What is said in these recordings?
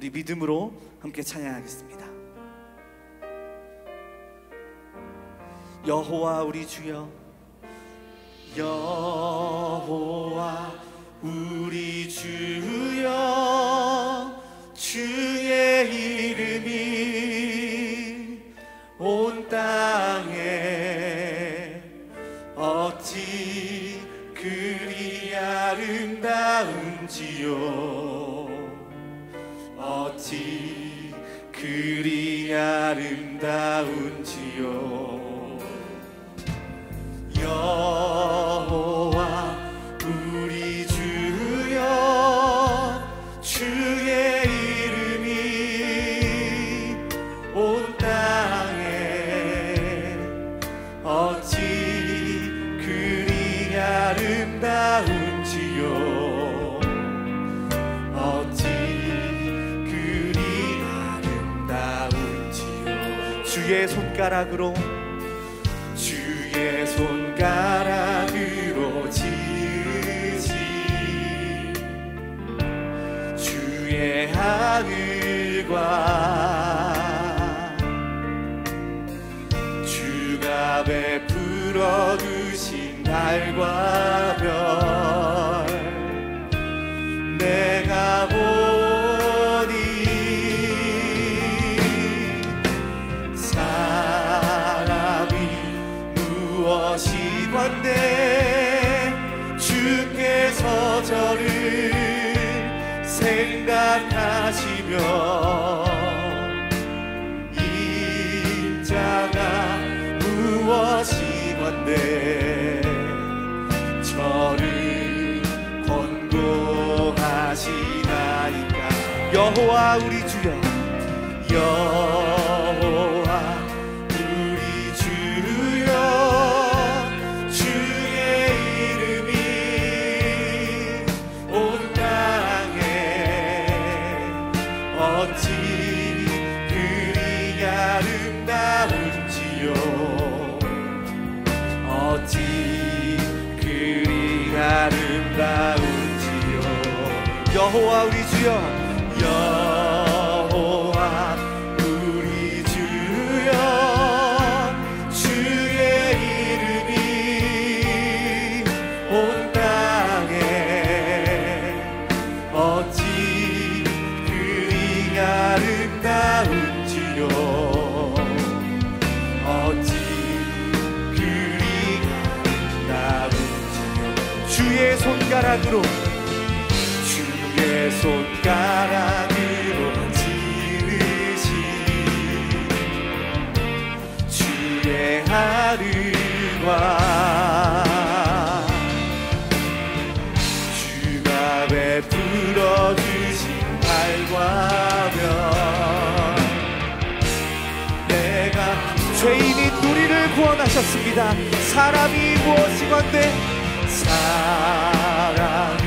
우리 믿음으로 함께 찬양하겠습니다. 여호와 우리 주여, 여호와 우리 주여, 주의 이름이 온 땅에 어찌 그리 아름다운지요, 어찌 그리 아름다운지요. 여호와 우리 주여, 주의 이름이 온 땅에 어찌 그리 아름다운지요, 어찌 그리 아름다운지요. 주의 손가락으로, 주의 손가락으로 지으신 주의 하늘과 주가 베풀어 두신 달과 별, 내가 보니 사람이 무엇이건대 주께서 저를 생각하시며 인자가 무엇이건대 저를 권고하시나이까. 여호와 우리 주여, 여호와 우리 주여, 주의 이름이 온 땅에 어찌 그리 아름다운지요, 어찌 그리 아름다운지요. 여호와 우리 주여, 여호와 우리 주여, 주의 이름이 온 땅에 어찌 그리 아름다운지요, 어찌 그리 아름다운지요. 주의 손가락으로, 주의 손가락으로 지으신 주의 하늘과 주가 베풀어 주신 달과 별, 내가 죄인인 우리를 구원하셨습니다. 사람이 무엇이건대, 사람이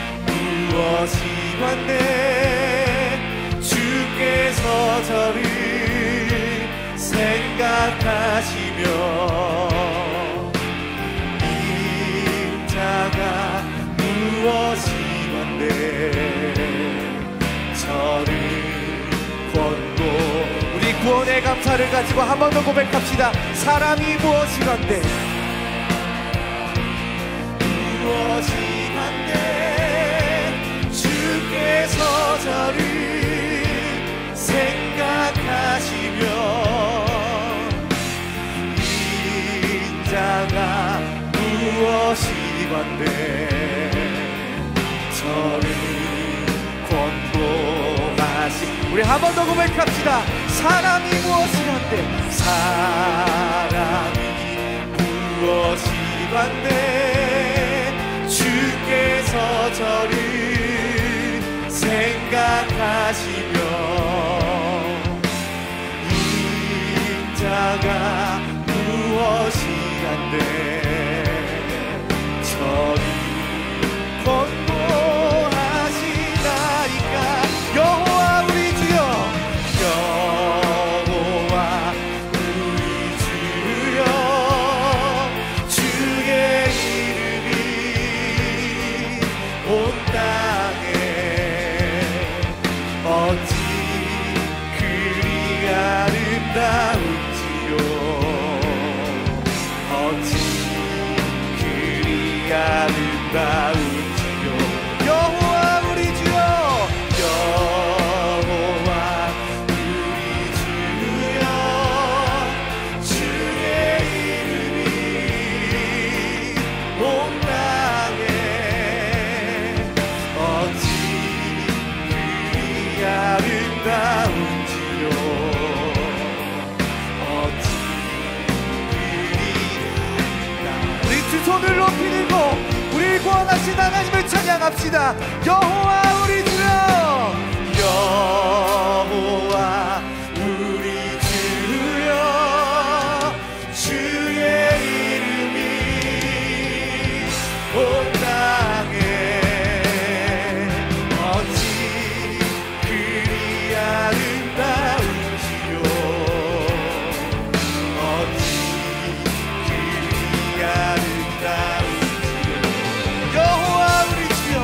무엇이건대 주께서 저를 생각하시며 인자가 무엇이건대 저를 권고. 우리 구원의 감사를 가지고 한 번 더 고백합시다. 사람이 무엇이건대, 무엇이건대 주께서 저를 생각하시며 인자가 무엇이건대 저를 권고하시. 우리 한 번 더 고백합시다. 사람이 무엇이건대, 사람이 무엇이건대 주께서 저를 생각하시며 인자가 무엇이건대 저를 권고하시나이까. 여호와 우리 주여, 여호와 우리 주여, 주의 이름이 온 땅에 어찌 그리 아름다운지요. 어찌 그리 아름다운지요. 여호와 우리 주여, 여호와 우리 주여, 주의 이름이 온 땅에 어찌 그리 아름다운지요. 어찌 그리 아름다운지요. 우리 두 손을 높이 들고 우리 구원하신 하나님을 찬양합시다. 여호와 우리 주여, 여호와 우리 주여, 주의 이름이 온 땅에 어찌 그리 아름다운지요. 어찌 그리 아름다운지요. 여호와 우리 주여,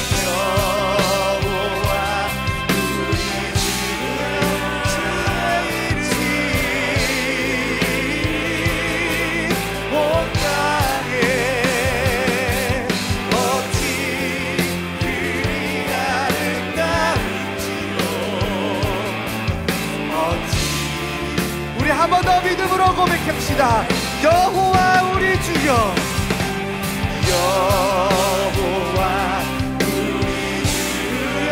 여호와 우리 주여, 주의 이름이 온 땅에 어찌 그리 아름다운지요. 어찌 우리 한 번 더 믿음으로 고백합시다. 여호와 우리 주여, 여호와 우리 주여,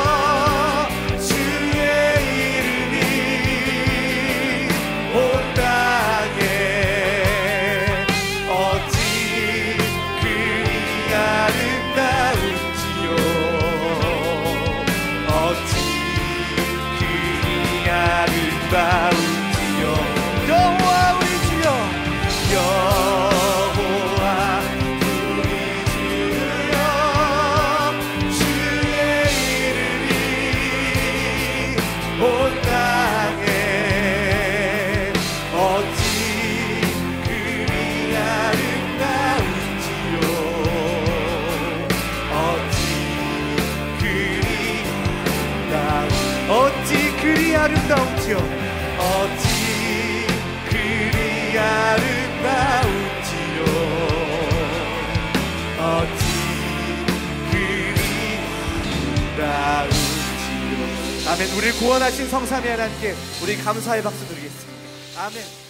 주의 이름이 온 땅에 어찌 그리 아름다운지요. 어찌 그리 아름다운지요. 여호와 우리 주여, 여호와 우리 주여, 주의 이름이 온 땅에 어찌 그리 아름다운지요. 어찌 그리 아름다운지요. 어찌 그리 아름다운지요. 어찌 그리 아름다운지요. 아멘. 우리를 구원하신 성삼위 하나님께 우리 감사의 박수 드리겠습니다. 아멘.